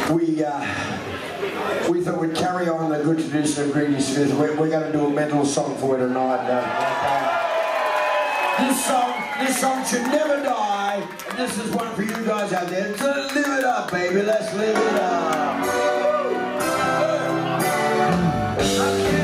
we thought we'd carry on the good tradition of Greedy Smith. We're going to do a mental song for you tonight. This song should never die. And this is one for you guys out there. So live it up, baby. Let's live it up. Okay.